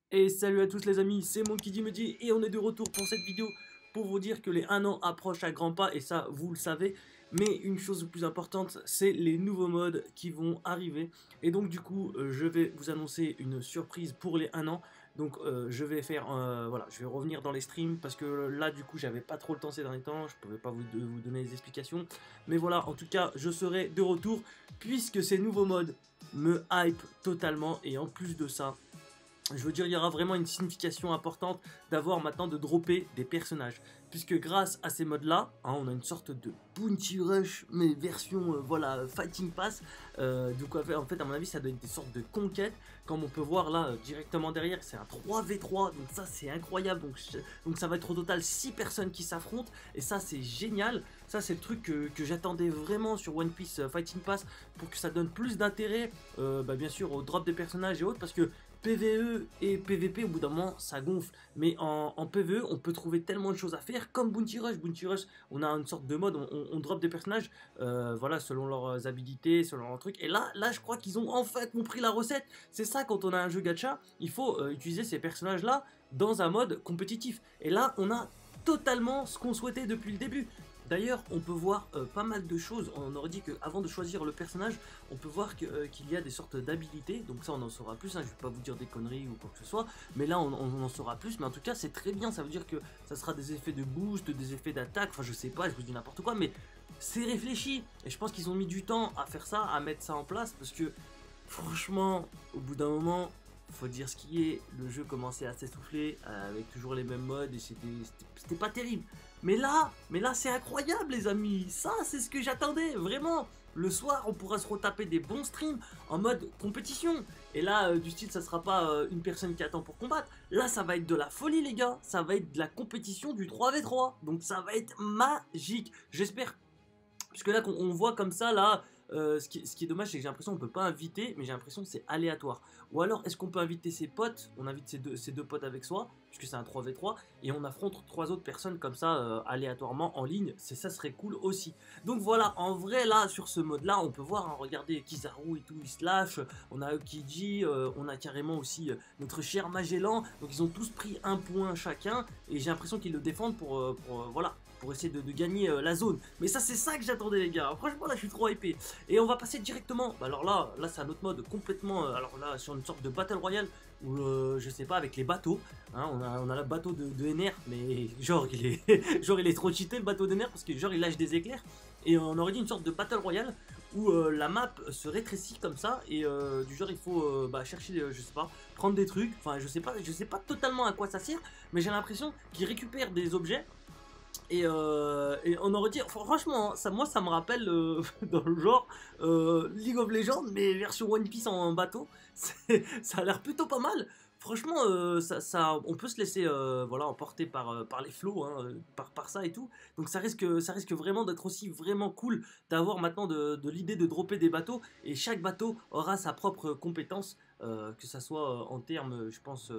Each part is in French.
Et salut à tous les amis, c'est Monkey et on est de retour pour cette vidéo pour vous dire que les 1 an approchent à grands pas et ça vous le savez. Mais une chose plus importante, c'est les nouveaux modes qui vont arriver. Et donc du coup, je vais vous annoncer une surprise pour les 1 an. Donc je vais faire, voilà, je vais revenir dans les streams parce que là du coup j'avais pas trop le temps ces derniers temps, je pouvais pas vous donner les explications. Mais voilà, en tout cas je serai de retour puisque ces nouveaux modes me hype totalement et en plus de ça, je veux dire, il y aura vraiment une signification importante d'avoir maintenant de dropper des personnages. Puisque grâce à ces modes-là, hein, on a une sorte de Bounty Rush, mais version voilà, Fighting Pass. Donc en fait, à mon avis, ça doit être des sortes de conquêtes. Comme on peut voir là, directement derrière, c'est un 3v3. Donc ça, c'est incroyable. Donc ça va être au total 6 personnes qui s'affrontent. Et ça, c'est génial. Ça, c'est le truc que j'attendais vraiment sur One Piece Fighting Pass pour que ça donne plus d'intérêt, bien sûr, au drop des personnages et autres. Parce que PvE et PvP, au bout d'un moment, ça gonfle. Mais en PvE, on peut trouver tellement de choses à faire, comme Bounty Rush. Bounty Rush, on a une sorte de mode, on drop des personnages, voilà, selon leurs habilités, selon leurs trucs. Et là, je crois qu'ils ont enfin compris la recette. C'est ça, quand on a un jeu gacha, il faut utiliser ces personnages-là dans un mode compétitif. Et là, on a totalement ce qu'on souhaitait depuis le début. D'ailleurs, on peut voir pas mal de choses. On aurait dit qu'avant de choisir le personnage, on peut voir qu'il y a des sortes d'habilités. Donc ça, on en saura plus. Hein. Je ne vais pas vous dire des conneries ou quoi que ce soit. Mais là, on en saura plus. Mais en tout cas, c'est très bien. Ça veut dire que ça sera des effets de boost, des effets d'attaque. Enfin, je sais pas, je vous dis n'importe quoi. Mais c'est réfléchi. Et je pense qu'ils ont mis du temps à faire ça, à mettre ça en place. Parce que, franchement, au bout d'un moment, faut dire ce qui est, le jeu commençait à s'essouffler avec toujours les mêmes modes et c'était pas terrible. Mais là c'est incroyable les amis, ça c'est ce que j'attendais, vraiment. Le soir on pourra se retaper des bons streams en mode compétition. Et là du style ça sera pas une personne qui attend pour combattre, là ça va être de la folie les gars, ça va être de la compétition du 3v3. Donc ça va être magique, j'espère. Puisque là, on voit comme ça, là, ce qui est dommage, c'est que j'ai l'impression qu'on peut pas inviter, mais j'ai l'impression que c'est aléatoire. Ou alors, est-ce qu'on peut inviter ses potes? On invite ses deux potes avec soi, puisque c'est un 3v3, et on affronte 3 autres personnes comme ça, aléatoirement, en ligne. Ça serait cool aussi. Donc voilà, en vrai, là, sur ce mode-là, on peut voir, hein, regardez, Kizaru et tout, ils se lâchent. On a Aokiji, on a carrément aussi notre cher Magellan. Donc ils ont tous pris un point chacun, et j'ai l'impression qu'ils le défendent voilà, pour essayer de gagner la zone. Mais ça, c'est ça que j'attendais les gars, franchement là je suis trop hypé. Et on va passer directement, alors là c'est un autre mode complètement, alors là sur une sorte de Battle Royale, où je sais pas, avec les bateaux, hein, on a le bateau de Ener, mais genre il est, genre il est trop cheaté le bateau d'Ener, parce que genre il lâche des éclairs, et on aurait dit une sorte de Battle Royale, où la map se rétrécit comme ça, et du genre il faut chercher, je sais pas, prendre des trucs, enfin je sais pas totalement à quoi ça sert, mais j'ai l'impression qu'il récupère des objets. Et on aurait dit, franchement, moi ça me rappelle dans le genre League of Legends, mais version One Piece en bateau. Ça a l'air plutôt pas mal. Franchement, on peut se laisser voilà, emporter par les flots, hein, par ça et tout. Donc ça risque vraiment d'être aussi vraiment cool d'avoir maintenant de l'idée de dropper des bateaux. Et chaque bateau aura sa propre compétence. Que ça soit en termes, je pense,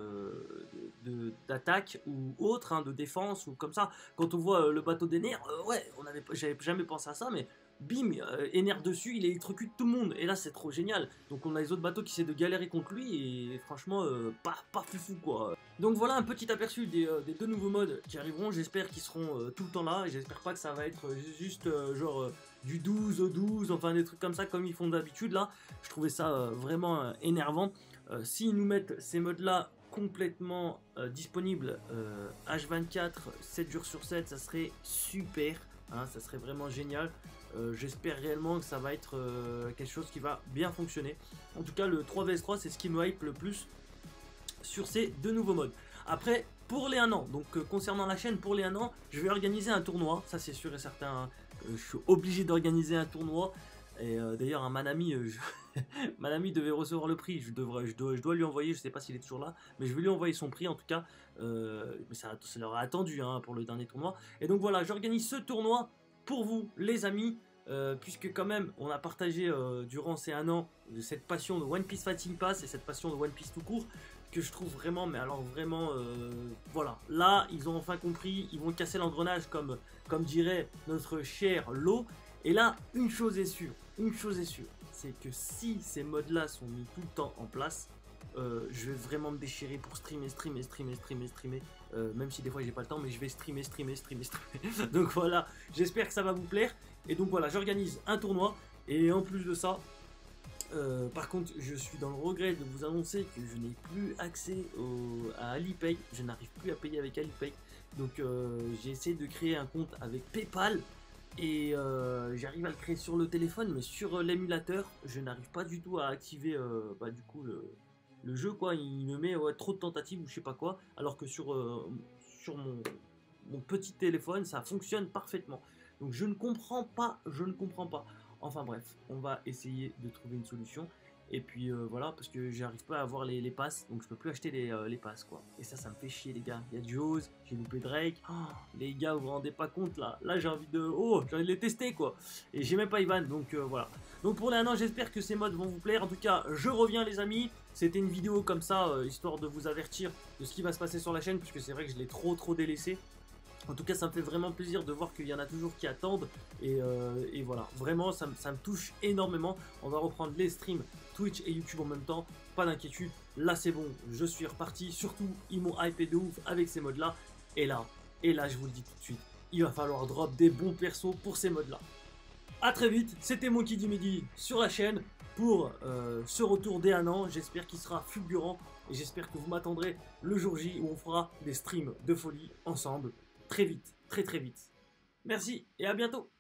d'attaque ou autre, hein, de défense ou comme ça. Quand on voit le bateau d'Ener, ouais, j'avais jamais pensé à ça, mais bim, Ener dessus, il électrocute tout le monde. Et là, c'est trop génial. Donc on a les autres bateaux qui essaient de galérer contre lui et franchement, pas foufou quoi. Donc voilà un petit aperçu des deux nouveaux modes qui arriveront. J'espère qu'ils seront tout le temps là et j'espère pas que ça va être juste genre du 12 au 12, enfin des trucs comme ça comme ils font d'habitude là. Je trouvais ça vraiment énervant. S'ils nous mettent ces modes là complètement disponibles H24, 7 jours sur 7, ça serait super. Hein, ça serait vraiment génial. J'espère réellement que ça va être quelque chose qui va bien fonctionner. En tout cas, le 3vs3, c'est ce qui me hype le plus sur ces deux nouveaux modes. Après, pour les 1 an, donc concernant la chaîne, pour les 1 an, je vais organiser un tournoi. Ça, c'est sûr et certain. Hein. Je suis obligé d'organiser un tournoi. Et d'ailleurs, un Manami, Manami devait recevoir le prix. Je dois lui envoyer, je sais pas s'il est toujours là, mais je vais lui envoyer son prix en tout cas. Mais ça leur a attendu hein, pour le dernier tournoi. Et donc voilà, j'organise ce tournoi pour vous, les amis. Puisque quand même on a partagé durant ces 1 an cette passion de One Piece Fighting Pass et cette passion de One Piece tout court, que je trouve vraiment, mais alors vraiment, voilà, là ils ont enfin compris, ils vont casser l'engrenage comme dirait notre cher Lo. Et là, une chose est sûre, c'est que si ces modes là sont mis tout le temps en place, je vais vraiment me déchirer pour streamer, même si des fois j'ai pas le temps, mais je vais streamer. Donc voilà, j'espère que ça va vous plaire. Et donc voilà, j'organise un tournoi. Et en plus de ça, par contre, je suis dans le regret de vous annoncer que je n'ai plus accès à Alipay. Je n'arrive plus à payer avec Alipay. Donc j'ai essayé de créer un compte avec PayPal. Et j'arrive à le créer sur le téléphone, mais sur l'émulateur, je n'arrive pas du tout à activer du coup le jeu, quoi. Il me met trop de tentatives ou je sais pas quoi, alors que sur mon petit téléphone, ça fonctionne parfaitement. Donc je ne comprends pas. Enfin bref, on va essayer de trouver une solution. Et puis voilà, parce que j'arrive pas à avoir les passes, donc je peux plus acheter les passes, quoi. Et ça me fait chier, les gars. Il y a Jaws, j'ai loupé Drake. Oh, les gars, vous vous rendez pas compte là. Là, j'ai envie de les tester, quoi. Et j'ai même pas Ivan, donc voilà. Donc pour les 1 an, j'espère que ces mods vont vous plaire. En tout cas, je reviens, les amis. C'était une vidéo comme ça, histoire de vous avertir de ce qui va se passer sur la chaîne, puisque c'est vrai que je l'ai trop délaissé. En tout cas, ça me fait vraiment plaisir de voir qu'il y en a toujours qui attendent. Et voilà, vraiment, ça me touche énormément. On va reprendre les streams Twitch et YouTube en même temps. Pas d'inquiétude, là c'est bon, je suis reparti. Surtout, ils m'ont hypé de ouf avec ces modes-là. Et là, je vous le dis tout de suite, il va falloir drop des bons persos pour ces modes-là. A très vite, c'était Monkey D. Medi sur la chaîne pour ce retour des 1 an. J'espère qu'il sera fulgurant. Et j'espère que vous m'attendrez le jour J où on fera des streams de folie ensemble. Très vite, très vite. Merci et à bientôt.